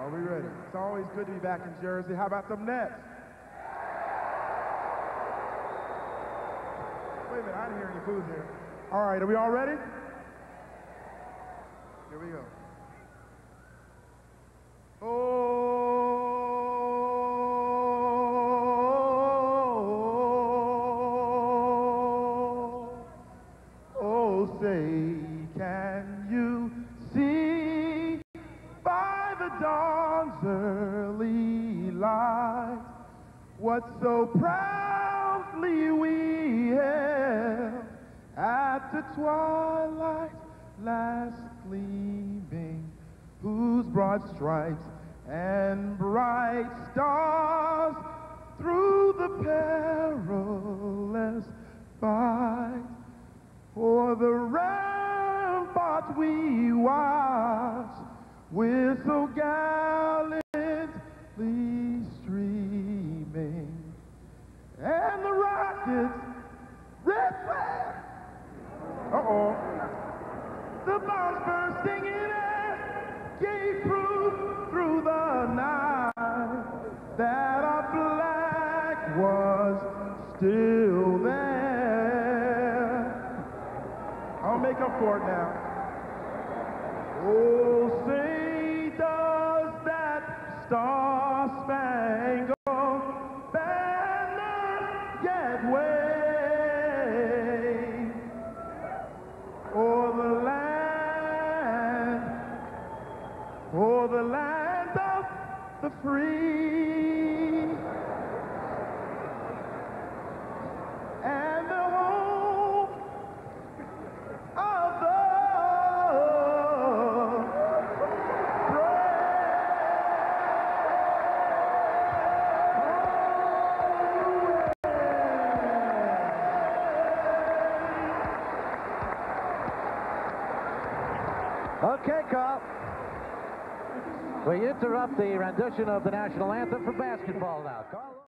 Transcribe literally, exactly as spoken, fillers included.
Are we ready? It's always good to be back in Jersey. How about them Nets? Wait a minute, I didn't hear any boos here. All right, are we all ready? Here we go. Oh, oh, say, can you see by the dawn's early light what so proudly we held at the twilight's last gleaming, whose broad stripes and bright stars through the perilous fight o'er the rampart we watched with so gallantly streaming, and the rockets red flag. Uh-oh. The bombs bursting in air gave proof through the night that our flag was still there. I'll make up for it now. Oh, say does that star-spangled banner yet wave o'er the land, o'er the land of the free, and the home of the Okay, Carl. We interrupt the rendition of the national anthem for basketball now. Carl.